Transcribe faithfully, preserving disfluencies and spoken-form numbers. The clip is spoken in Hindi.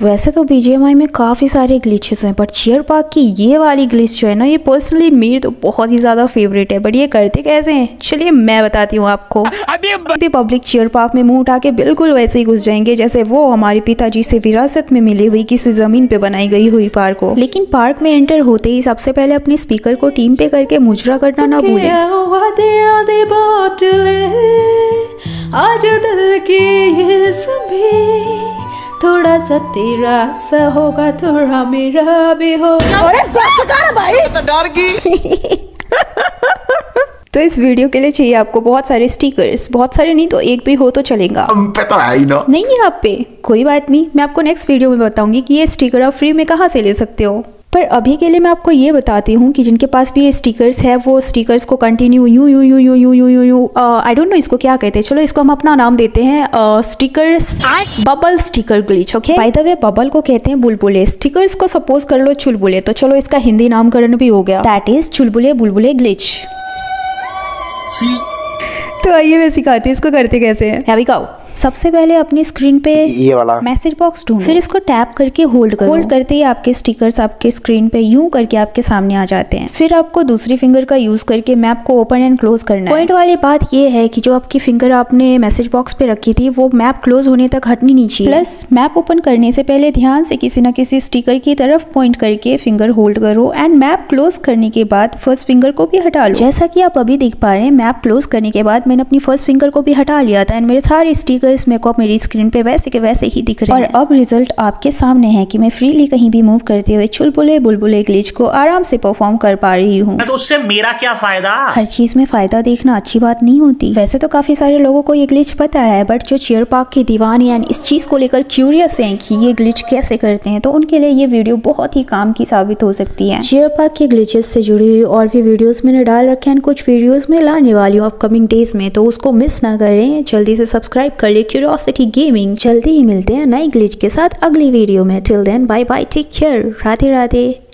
वैसे तो बीजीएमआई में काफी सारे ग्लिचेस हैं, बट चियर पार्क की ये वाली ग्लिच जो है ना, ये पर्सनली मेरी तो बहुत ही ज्यादा फेवरेट है। बट ये करते कैसे हैं, चलिए मैं बताती हूँ आपको। अभी पब्लिक चियर पार्क में मुंह उठा के बिल्कुल वैसे ही घुस जाएंगे जैसे वो हमारे पिताजी से विरासत में मिली हुई किसी जमीन पे बनाई गई हुई पार्क हो। लेकिन पार्क में एंटर होते ही सबसे पहले अपने स्पीकर को टीम पे करके मुजरा करना ना भूलें। आज दिल की ये सभी थोड़ा सा तेरा सा होगा, थोड़ा मेरा भी हो। अरे भाई तो डर गई। तो इस वीडियो के लिए चाहिए आपको बहुत सारे स्टिकर्स, बहुत सारे नहीं तो एक भी हो तो चलेगा। हम पे तो है ही ना। नहीं है आप पे, कोई बात नहीं, मैं आपको नेक्स्ट वीडियो में बताऊंगी कि ये स्टिकर आप फ्री में कहाँ से ले सकते हो। पर अभी के लिए मैं आपको ये बताती हूँ कि जिनके पास भी ये स्टिकर्स है वो स्टिकर्स को कंटिन्यू यूं यूं यूं यूं यूं यूं यूं यूं आई डोंट नो इसको क्या कहते हैं, चलो इसको हम अपना नाम देते हैं stickers bubble sticker glitch. Okay, by the way bubble को कहते हैं बुलबुले, स्टिकर्स को सपोज कर लो चुलबुले, तो चलो इसका हिंदी नामकरण भी हो गया, दैट इज चुलबुले बुलबुले ग्लिच। तो आइए मैं सिखाती हूँ इसको करते कैसे हैं। हैवी गाओ। सबसे पहले अपनी स्क्रीन पे ये वाला मैसेज बॉक्स ढूंढो, फिर इसको टैप करके होल्ड करो। होल्ड करते ही आपके स्टिकर्स आपके स्क्रीन पे यूं करके आपके सामने आ जाते हैं। फिर आपको दूसरी फिंगर का यूज करके मैप को ओपन एंड क्लोज करना है। पॉइंट वाली बात ये है कि जो आपकी फिंगर आपने मैसेज बॉक्स पे रखी थी वो मैप क्लोज होने तक हटनी नहीं चाहिए। प्लस मैप ओपन करने से पहले ध्यान से किसी न किसी स्टिकर की तरफ पॉइंट करके फिंगर होल्ड करो एंड मैप क्लोज करने के बाद फर्स्ट फिंगर को भी हटा लो। जैसा कि आप अभी देख पा रहे हैं, मैप क्लोज करने के बाद मैंने अपनी फर्स्ट फिंगर को भी हटा लिया था एंड मेरे सारे स्टिकर्स मेरे को मेरी स्क्रीन पे वैसे के वैसे ही दिख रहे हैं। और अब रिजल्ट आपके सामने है कि मैं फ्रीली कहीं भी मूव करते हुए चुलबुले बुलबुले ग्लिच को आराम से परफॉर्म कर पा रही हूँ। तो उससे मेरा क्या फायदा? हर चीज में फायदा देखना अच्छी बात नहीं होती। वैसे तो काफी सारे लोगों को ये ग्लिच पता है, बट जो चियर पार्क के दीवाने एंड इस चीज को लेकर क्यूरियस हैं कि ये ग्लिच कैसे करते हैं, तो उनके लिए ये वीडियो बहुत ही काम की साबित हो सकती है। चियर पार्क के ग्लिचेस से जुड़ी हुई और भी वीडियोस मैंने डाल रखे हैं, कुछ वीडियोस में लाने वाली हूँ अपकमिंग डेज में, तो उसको मिस ना करें, जल्दी से सब्सक्राइब कर ले क्यूरियोसिटी गेमिंग। जल्दी ही मिलते हैं नई ग्लिच के साथ अगली वीडियो में। Till then bye bye, take care, Radhe Radhe.